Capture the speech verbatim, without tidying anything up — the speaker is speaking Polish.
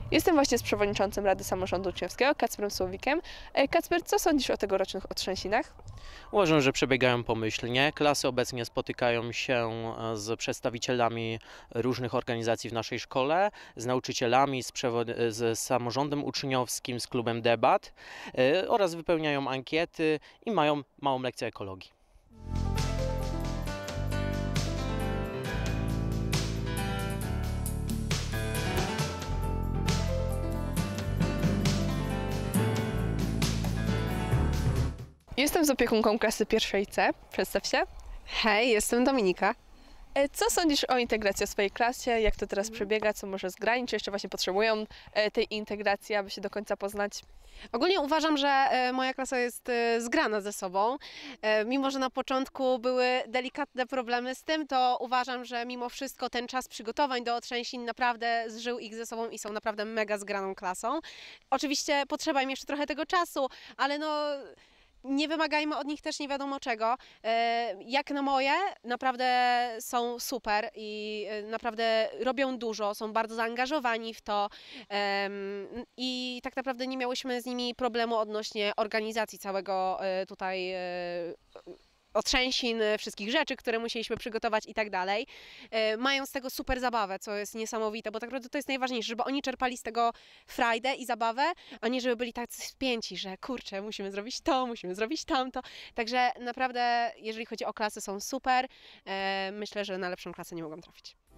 Jestem właśnie z przewodniczącym Rady Samorządu Uczniowskiego, Kacprem Słowikiem. E, Kacper, co sądzisz o tegorocznych otrzęsinach? Uważam, że przebiegają pomyślnie. Klasy obecnie spotykają się z przedstawicielami różnych organizacji w naszej szkole, z nauczycielami, z, z samorządem uczniowskim, z klubem debat yy, oraz wypełniają ankiety i mają małą lekcję ekologii. Jestem z opiekunką klasy pierwszej C. Przedstaw się. Hej, jestem Dominika. E, Co sądzisz o integracji w swojej klasie? Jak to teraz przebiega? Co może zgranić? Czy jeszcze właśnie potrzebują e, tej integracji, aby się do końca poznać? Ogólnie uważam, że e, moja klasa jest e, zgrana ze sobą. E, Mimo, że na początku były delikatne problemy z tym, to uważam, że mimo wszystko ten czas przygotowań do otrzęsin naprawdę zżył ich ze sobą i są naprawdę mega zgraną klasą. Oczywiście potrzeba im jeszcze trochę tego czasu, ale no... Nie wymagajmy od nich też nie wiadomo czego. E, Jak na moje, naprawdę są super i e, naprawdę robią dużo, są bardzo zaangażowani w to em, i tak naprawdę nie miałyśmy z nimi problemu odnośnie organizacji całego e, tutaj e, otrzęsin, wszystkich rzeczy, które musieliśmy przygotować i tak dalej. E, Mają z tego super zabawę, co jest niesamowite, bo tak naprawdę to jest najważniejsze, żeby oni czerpali z tego frajdę i zabawę, a nie żeby byli tacy spięci, że kurczę, musimy zrobić to, musimy zrobić tamto. Także naprawdę, jeżeli chodzi o klasy, są super. E, Myślę, że na lepszą klasę nie mogą trafić.